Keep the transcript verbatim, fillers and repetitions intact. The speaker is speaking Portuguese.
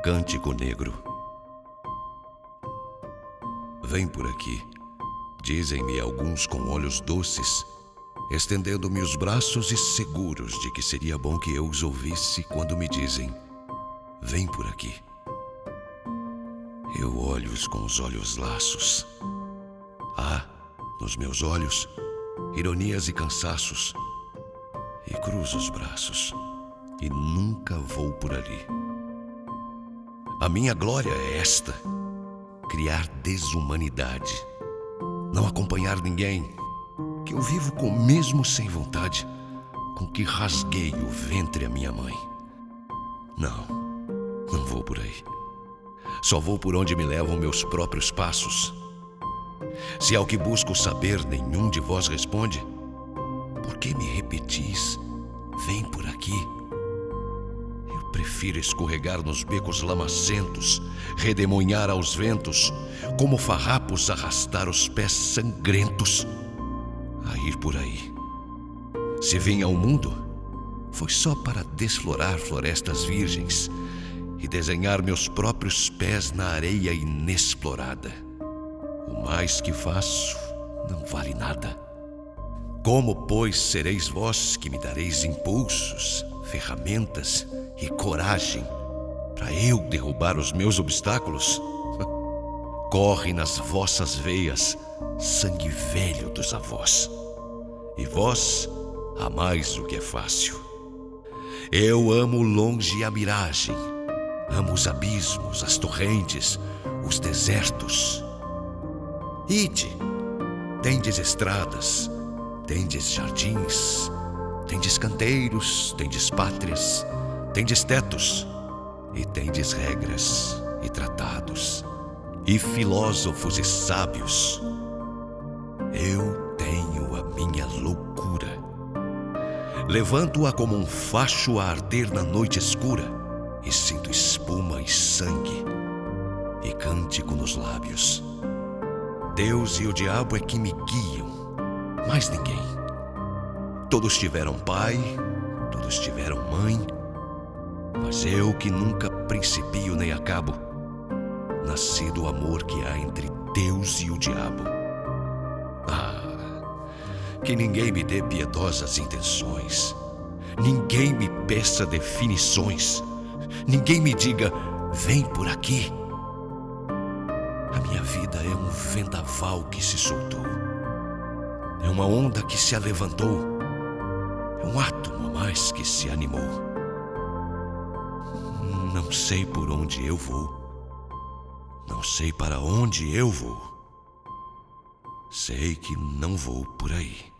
Cântico Negro. Vem por aqui, dizem-me alguns com olhos doces, estendendo-me os braços e seguros de que seria bom que eu os ouvisse quando me dizem: vem por aqui. Eu olho-os com os olhos laços. Há, nos meus olhos, ironias e cansaços, e cruzo os braços, e nunca vou por ali. A minha glória é esta: criar desumanidade, não acompanhar ninguém, que eu vivo com o mesmo sem vontade com que rasguei o ventre à minha mãe. Não, não vou por aí. Só vou por onde me levam meus próprios passos. Se ao que busco saber nenhum de vós responde, por que me repetis, vem por aqui? Eu prefiro escorregar nos becos lamacentos, redemoinhar aos ventos, como farrapos arrastar os pés sangrentos, a ir por aí. Se vim ao mundo, foi só para desflorar florestas virgens e desenhar meus próprios pés na areia inexplorada. O mais que faço não vale nada. Como, pois, sereis vós que me dareis impulsos, ferramentas e coragem para eu derrubar os meus obstáculos? Corre nas vossas veias sangue velho dos avós, e vós amais o que é fácil. Eu amo longe a miragem, amo os abismos, as torrentes, os desertos. Ide, tendes estradas, tendes jardins, tendes canteiros, tendes pátrias, tendes tetos, e tendes regras e tratados, e filósofos e sábios. Eu tenho a minha loucura. Levanto-a como um facho a arder na noite escura, e sinto espuma e sangue, e cântico nos lábios. Deus e o diabo é que me guiam, mais ninguém. Todos tiveram pai, todos tiveram mãe, mas eu que nunca principio nem acabo, nasci do amor que há entre Deus e o diabo. Ah, que ninguém me dê piedosas intenções, ninguém me peça definições, ninguém me diga, vem por aqui. A minha vida é um vendaval que se soltou, é uma onda que se alevantou, é um átomo a mais que se animou. Não sei por onde eu vou, não sei para onde eu vou, sei que não vou por aí.